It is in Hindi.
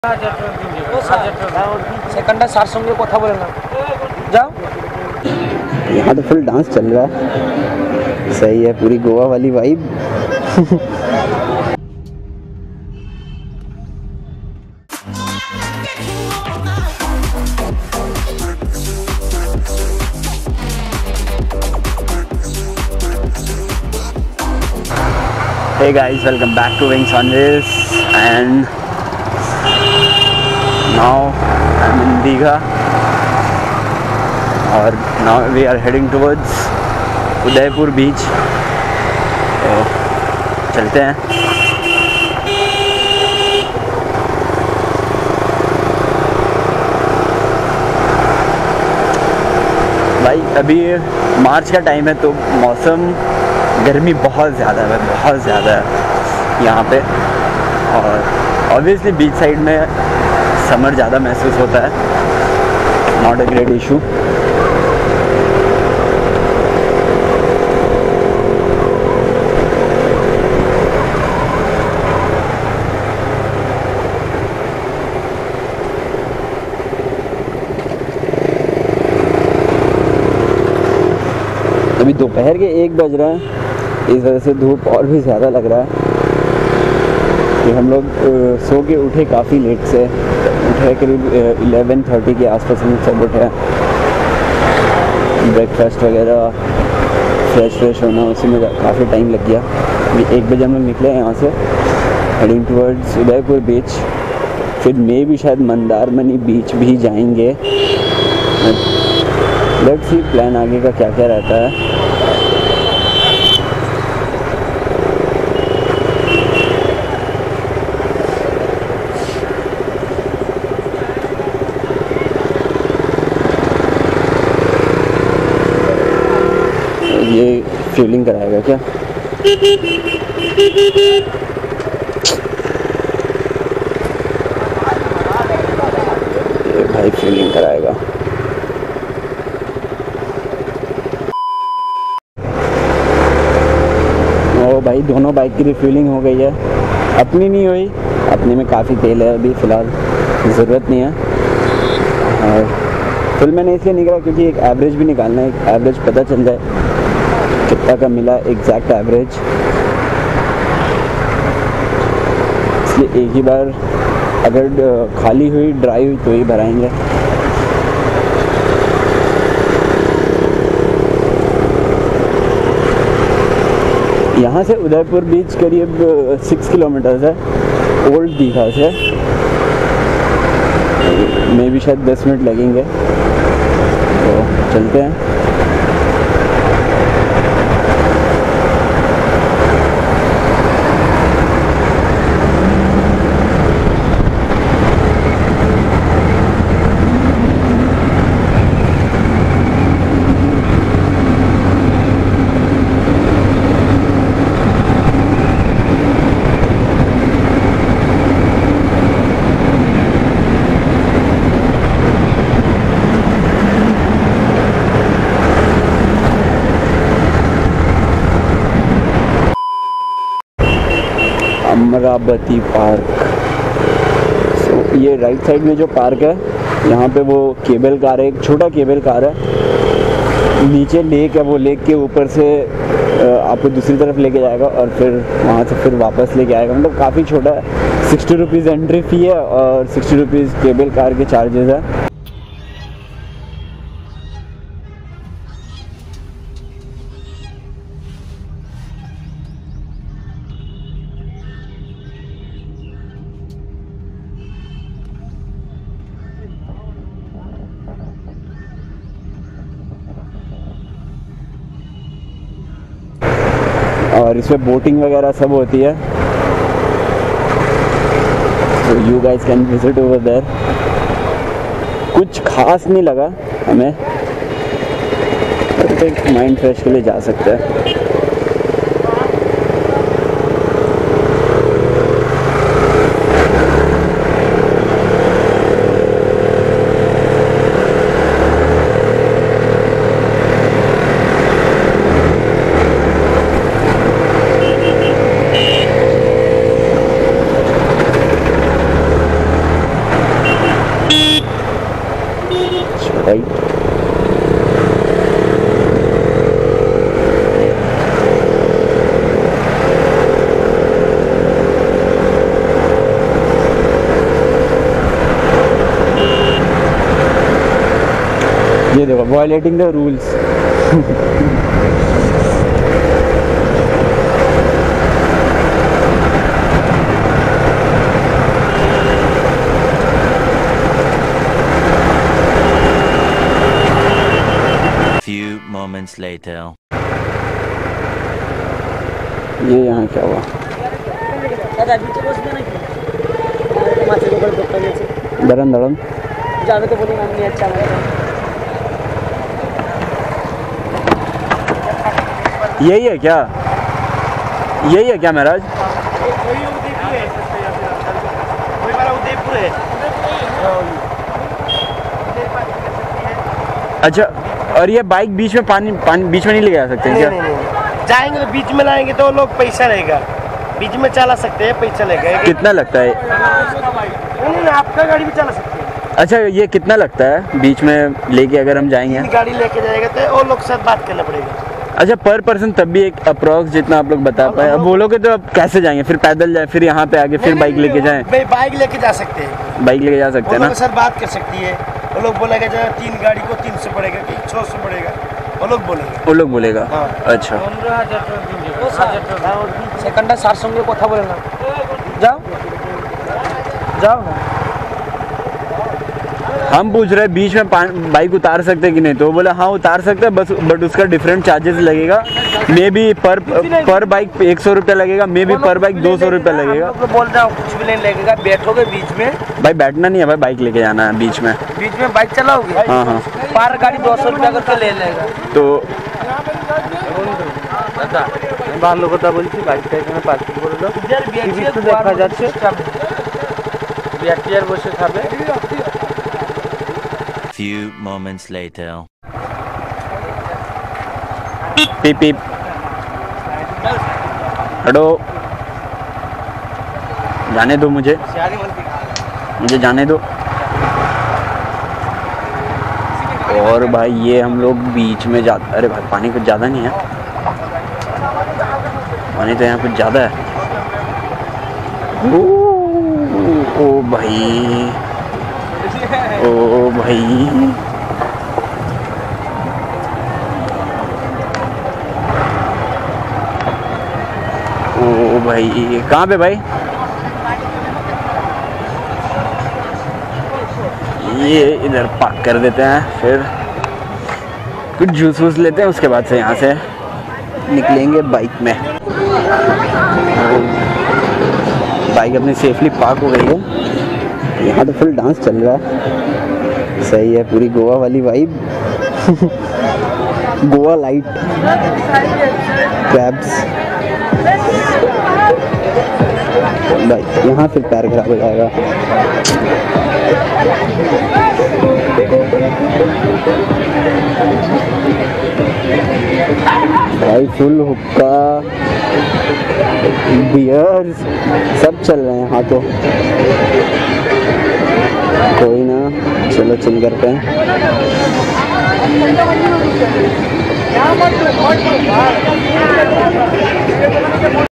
सेकंड सार संगे कथा बोले ना जाओ। यहाँ तो फुल डांस चल रहा है। सही है, पूरी गोवा वाली vibe. Hey guys, welcome back to Wings on Wheels, and now I'm in Digha, और now we are heading towards Udaipur beach. तो चलते हैं। भाई अभी मार्च का टाइम है तो मौसम गर्मी बहुत ज़्यादा है, बहुत ज़्यादा है यहाँ पे। और ऑब्वियसली बीच साइड में समर ज़्यादा महसूस होता है, नॉट अ ग्रेट इशू। अभी दोपहर के 1 बज रहा है, इस वजह से धूप और भी ज़्यादा लग रहा है कि हम लोग सो के उठे काफ़ी लेट से। उठे करीब 11:30 के आसपास हम सब उठे। ब्रेकफास्ट वगैरह, फ्रेश होना, उसी में काफ़ी टाइम लग गया। अभी 1 बजे हम लोग निकले हैं यहाँ से, हेडिंग टुवर्ड्स उदयपुर बीच। फिर मे भी शायद मंदारमनी बीच भी जाएंगे। लेट्स सी प्लान आगे का क्या क्या रहता है। ये फ्यूलिंग कराएगा क्या? ये भाई फ्यूलिंग कराएगा। ओ भाई, दोनों बाइक की रिफ्यूलिंग हो गई है। अपनी नहीं हुई, अपनी में काफ़ी तेल है अभी फ़िलहाल, ज़रूरत नहीं है। और फुल मैंने इसलिए नहीं करा क्योंकि एक एवरेज भी निकालना है, एक एवरेज पता चल जाए कितना का मिला एग्जैक्ट एवरेज। इसलिए एक ही बार अगर खाली हुई, ड्राई हुई तो ही भराएंगे। यहाँ से उदयपुर बीच करीब 6 किलोमीटर्स है ओल्ड दीघा से। मे भी शायद 10 मिनट लगेंगे, तो चलते हैं। अमरावती पार्क। ये राइट साइड में जो पार्क है, यहाँ पे वो केबल कार है, एक छोटा केबल कार है। नीचे लेक है, वो लेक के ऊपर से आपको दूसरी तरफ लेके जाएगा और फिर वहाँ से फिर वापस लेके आएगा। मतलब काफ़ी छोटा है। 60 रुपीज़ एंट्री फ़ी है और 60 रुपीज़ केबल कार के चार्जेस है। और इसमें बोटिंग वगैरह सब होती है, तो you guys can visit over there. कुछ खास नहीं लगा हमें, एक माइंड फ्रेश के लिए जा सकते हैं। राइट। ये देखो violating the rules. Few moments later. ये यहाँ क्या हुआ? দাদা নিচে বসবে নাকি? তো মাছের উপর দোকান আছে। दरन दरन যাবে তো বলুন আমি আচ্ছা আমার। यही है क्या? यही है क्या महाराज? अच्छा, और ये बाइक बीच में पानी बीच में नहीं ले जा सकते हैं क्या? नहीं। जाएंगे तो बीच में लाएंगे तो लोग पैसा रहेगा, बीच में चला सकते हैं, पैसा लगेगा। कितना लगता है? नहीं, आपका गाड़ी भी चला सकते हैं। अच्छा, ये कितना लगता है बीच में लेके अगर हम जाएंगे? गाड़ी लेके जाएगा तो वो लोग के साथ बात करना पड़ेगा। अच्छा, पर पर्सन तब भी एक अप्रोक्स जितना आप लोग बता पाए। अब बोलोगे तो अब कैसे जाएंगे? फिर पैदल जाए, फिर यहाँ पे आगे फिर बाइक लेके जाएं? बाइक लेके जा सकते हैं, बाइक लेके जा सकते हैं ना? सर बात कर सकती है। वो लोग बोलेगा जो 3 गाड़ी को 300 पड़ेगा कि 600 पड़ेगा, वो लोग बोलेगा। वो लोग बोलेगा। हाँ। अच्छा, সেখানটা স্যার সঙ্গে কথা বলে না। যাও যাও না। हम पूछ रहे हैं बीच में बाइक उतार सकते हैं कि नहीं, तो वो बोला हाँ उतार सकते हैं, बस बट उसका डिफरेंट चार्जेस लगेगा। मे बी पर बाइक 100 रुपया लगेगा, मे बी पर बाइक 200 रुपया लगेगा। आप लोग बोल रहे हो कुछ भी नहीं लगेगा, बैठोगे बीच में। भाई बैठना नहीं है भाई, बाइक लेके जाना है बीच में। बीच में बाइक चलाओगे? हाँ हाँ। पर गाड़ी 200 रुपया करके ले लेगा। तो দাদা আমি ভালো কথা বলছি, বাইকটা এখানে পার্কিং করে দাও। টিভি তো দেখা যাচ্ছে, বিআরটিআর বসে খাবে। Few moments later. पीप पीप हटो, जाने दो मुझे जाने दो। और भाई ये हम लोग बीच में जा, अरे भाई पानी कुछ ज़्यादा नहीं है, पानी तो यहाँ कुछ ज़्यादा है। ओ भाई, ओ भाई, ओ भाई, कहाँ पे भाई? ये इधर पार्क कर देते हैं, फिर कुछ जूस वूस लेते हैं, उसके बाद से यहाँ से निकलेंगे बाइक में। बाइक अपनी सेफली पार्क हो गई है। यहाँ तो फुल डांस चल रहा है, सही है, पूरी गोवा वाली वाइब। Goa light crabs. भाई यहाँ फिर पैर खराब हो जाएगा। भाई फुल हुक्का बियर सब चल रहे हैं यहाँ तो। कोई ना, चलो चिल करते हैं।